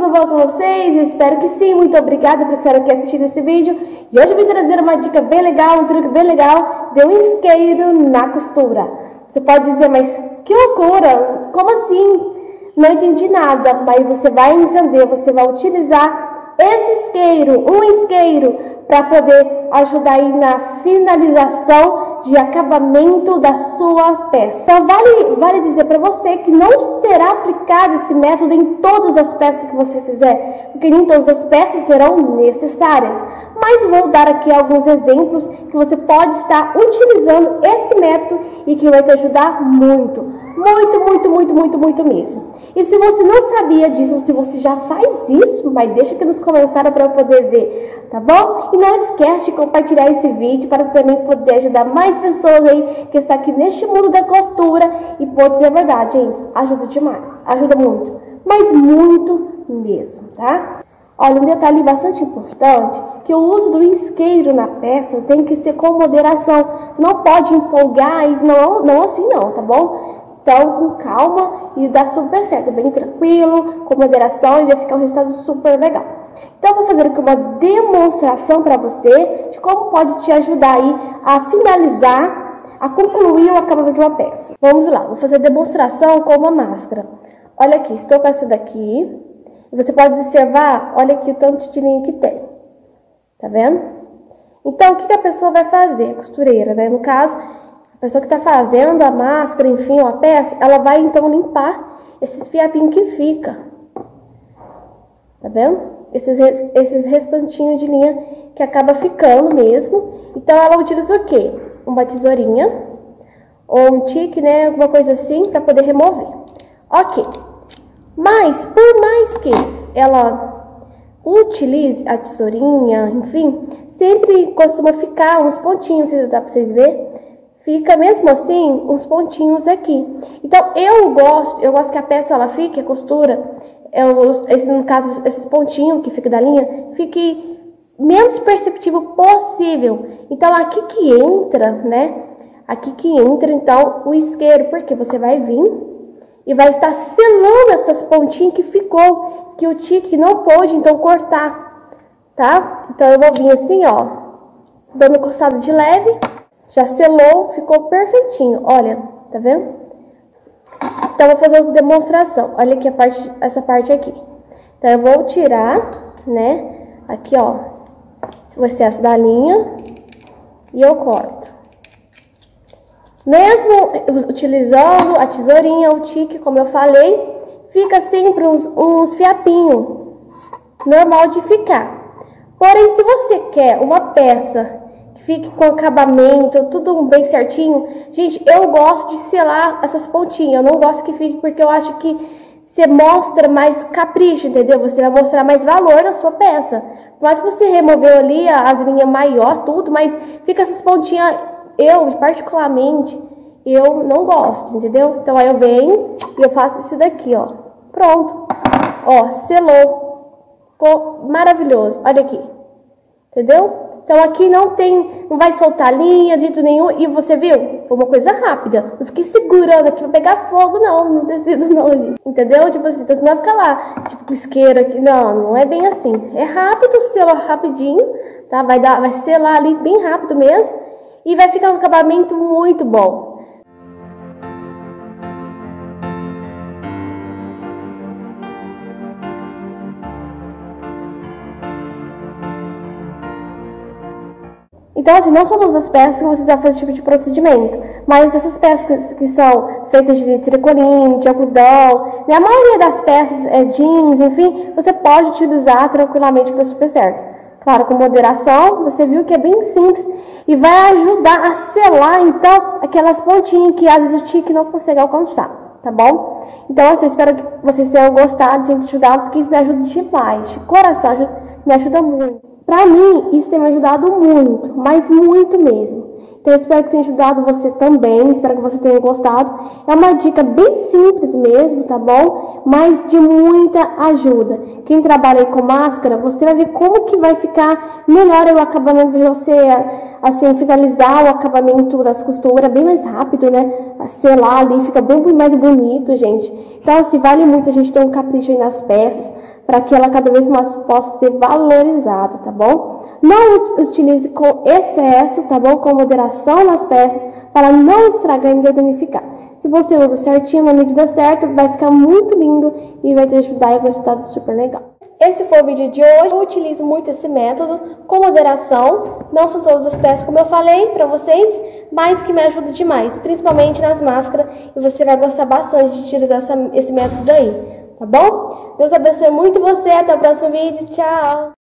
tudo bom com vocês? Eu espero que sim, muito obrigada por estar aqui assistindo esse vídeo. E hoje eu vim trazer uma dica bem legal, um truque bem legal de um isqueiro na costura. Você pode dizer, mas que loucura, como assim? Não entendi nada, mas você vai entender, você vai utilizar esse isqueiro, um isqueiro, para poder ajudar aí na finalização de acabamento da sua peça. Então, vale dizer para você que não será aplicado esse método em todas as peças que você fizer, porque nem todas as peças serão necessárias. Mas vou dar aqui alguns exemplos que você pode estar utilizando esse método e que vai te ajudar muito mesmo. E se você não sabia disso, se você já faz isso, mas deixa aqui nos comentários para eu poder ver, tá bom? E não esquece de compartilhar esse vídeo para também poder ajudar mais pessoas aí que estão aqui neste mundo da costura. E pode ser verdade, gente, ajuda demais, ajuda muito, mas muito mesmo, tá? Olha, um detalhe bastante importante, que o uso do isqueiro na peça tem que ser com moderação. Você não pode empolgar e não assim não, tá bom? Então, com calma e dá super certo, bem tranquilo, com moderação e vai ficar um resultado super legal. Então, eu vou fazer aqui uma demonstração para você de como pode te ajudar aí a finalizar, a concluir o acabamento de uma peça. Vamos lá, vou fazer a demonstração com uma máscara. Olha aqui, estou com essa daqui. E você pode observar, olha aqui o tanto de linha que tem. Tá vendo? Então, o que a pessoa vai fazer? A costureira, né? No caso, a pessoa que está fazendo a máscara, enfim, a peça, ela vai então limpar esses fiapinhos que fica. Tá vendo? Esses restantinhos de linha que acaba ficando mesmo. Então, ela utiliza o quê? Uma tesourinha ou um tique, né? Alguma coisa assim, para poder remover. Ok. Mas, por mais que ela utilize a tesourinha, enfim, sempre costuma ficar uns pontinhos, não sei se dá para vocês verem. Fica mesmo assim uns pontinhos aqui. Então eu gosto que a peça ela fique, a costura, no caso esses pontinhos que fica da linha, fique menos perceptível possível. Então aqui que entra, né? Aqui que entra então o isqueiro, porque você vai vir e vai estar selando essas pontinhas que ficou, que o tique não pôde então cortar, tá? Então eu vou vir assim, ó, dando coçada de leve. Já selou, ficou perfeitinho, olha, tá vendo? Então, eu vou fazer uma demonstração. Olha aqui essa parte aqui. Então, eu vou tirar, né, aqui, ó, o excesso da linha e eu corto. Mesmo utilizando a tesourinha, o tique, como eu falei, fica sempre uns fiapinhos, normal de ficar. Porém, se você quer uma peça fique com acabamento, tudo bem certinho. Gente, eu gosto de selar essas pontinhas. Eu não gosto que fique porque eu acho que você mostra mais capricho, entendeu? Você vai mostrar mais valor na sua peça. Mas você removeu ali as linhas maior, tudo, mas fica essas pontinhas, particularmente, eu não gosto, entendeu? Então, aí eu venho e eu faço isso daqui, ó. Pronto. Ó, selou. Ficou maravilhoso. Olha aqui. Entendeu? Então, aqui não vai soltar linha de jeito nenhum. E você viu? Foi uma coisa rápida. Não fiquei segurando aqui pra pegar fogo, não. No tecido, não. Entendeu? Tipo assim, então você não vai ficar lá, tipo, isqueiro aqui. Não é bem assim. É rápido, sela rapidinho, tá? Vai selar ali bem rápido mesmo. E vai ficar um acabamento muito bom. Então, assim, não são todas as peças que você vai fazer esse tipo de procedimento, mas essas peças que são feitas de tricoline, de algodão, né, a maioria das peças é jeans, enfim, você pode utilizar tranquilamente que dá super certo. Claro, com moderação, você viu que é bem simples e vai ajudar a selar, então, aquelas pontinhas que às vezes o tique não consegue alcançar, tá bom? Então, assim, eu espero que vocês tenham gostado de me ajudar, porque isso me ajuda demais, de coração, me ajuda muito. Pra mim, isso tem me ajudado muito, mas muito mesmo. Então, eu espero que tenha ajudado você também, espero que você tenha gostado. É uma dica bem simples mesmo, tá bom? Mas de muita ajuda. Quem trabalha aí com máscara, você vai ver como que vai ficar melhor o acabamento de você, assim, finalizar o acabamento das costuras bem mais rápido, né? Selar ali, fica bem mais bonito, gente. Então, assim, vale muito a gente ter um capricho aí nas peças, para que ela cada vez mais possa ser valorizada, tá bom? Não utilize com excesso, tá bom? Com moderação nas peças, para não estragar e danificar. Se você usa certinho, na medida certa, vai ficar muito lindo e vai te ajudar e vai resultado super legal. Esse foi o vídeo de hoje. Eu utilizo muito esse método com moderação. Não são todas as peças como eu falei para vocês, mas que me ajuda demais, principalmente nas máscaras. E você vai gostar bastante de utilizar esse método aí, tá bom? Deus abençoe muito você. Até o próximo vídeo. Tchau!